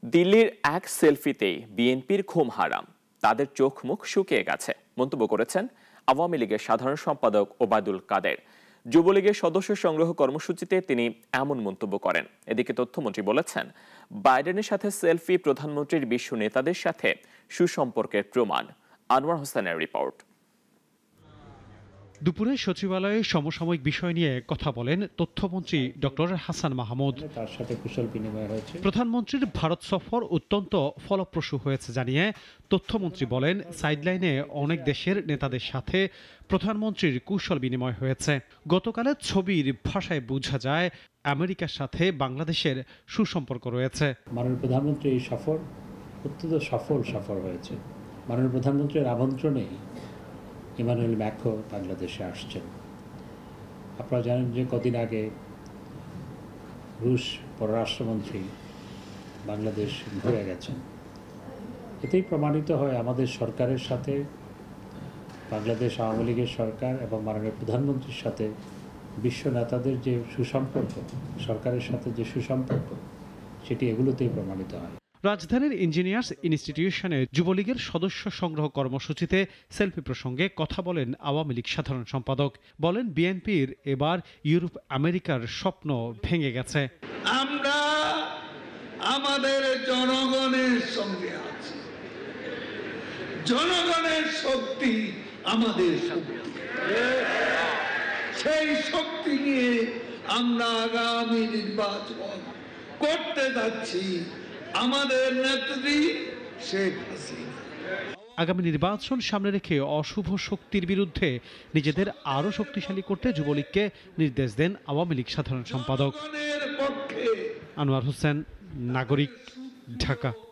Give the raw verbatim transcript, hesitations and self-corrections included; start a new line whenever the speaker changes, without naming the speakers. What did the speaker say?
দিল্লির এক সেলফিতেই বিএনপির ঘুম হারাম, তাদের চোখ মুখ শুকিয়ে গেছে মন্তব্য করেছেন আওয়ামী লীগের সাধারণ সম্পাদক ওবায়দুল কাদের। যুবলীগের সদস্য সংগ্রহ কর্মসূচিতে তিনি এমন মন্তব্য করেন। এদিকে তথ্যমন্ত্রী বলেছেন, বাইডেনের সাথে সেলফি প্রধানমন্ত্রীর বিশ্ব নেতাদের সাথে সুসম্পর্কের প্রমাণ। আনোয়ার হোসেনের রিপোর্ট।
দুপুরে সচিবালয়ে সমসাময়িক বিষয় নিয়ে কথা বলেন তথ্যমন্ত্রী ডক্টর হাসান মাহমুদ।
তার সাথে কুশল বিনিময় হয়েছে।
প্রধানমন্ত্রীর ভারত সফর অত্যন্ত ফলপ্রসূ হয়েছে জানিয়ে তথ্যমন্ত্রী বলেন, সাইডলাইনে অনেক দেশের নেতাদের সাথে প্রধানমন্ত্রীর কুশল বিনিময় হয়েছে। গতকালের ছবির ভাষায় বোঝা যায় আমেরিকার সাথে বাংলাদেশের সুসম্পর্ক রয়েছে।
মাননীয় প্রধানমন্ত্রীর এই সফর অত্যন্ত সফল সফর হয়েছে। মাননীয় প্রধানমন্ত্রীর আমন্ত্রণে ইমানুয়েল ম্যাক্রো বাংলাদেশে আসছেন। আপনারা জানেন যে কদিন আগে রুশ পররাষ্ট্রমন্ত্রী বাংলাদেশ ঘুরে গেছেন। এতেই প্রমাণিত হয় আমাদের সরকারের সাথে বাংলাদেশ আওয়ামী লীগের সরকার এবং মাননীয় প্রধানমন্ত্রীর সাথে বিশ্ব নেতাদের যে সুসম্পর্ক, সরকারের সাথে যে সুসম্পর্ক, সেটি এগুলোতেই প্রমাণিত হয়।
রাজধানীর ইঞ্জিনিয়ার্স ইনস্টিটিউশনে যুবলীগের সদস্য সংগ্রহ কর্মসূচিতে সেলফি প্রসঙ্গে কথা বলেন আওয়ামী লীগ সাধারণ সম্পাদক। বলেন, বিএনপির এবার ইউরোপ আমেরিকার স্বপ্ন ভেঙে গেছে।
আমরা আমাদের জনগণের সঙ্গে আছি, জনগণের শক্তি আমাদের শক্তি, সেই শক্তি নিয়ে আমরা আগামী নির্বাচন করতে যাচ্ছি। আমাদের নেত্রী শেখ হাসিনা।
আগামী নির্বাচন সামনে রেখে অশুভ শক্তির বিরুদ্ধে নিজেদের আরো শক্তিশালী করতে যুবলীগকে নির্দেশ দেন আওয়ামী লীগ সাধারণ সম্পাদক।
পক্ষে
আনোয়ার হোসেন, নাগরিক, ঢাকা।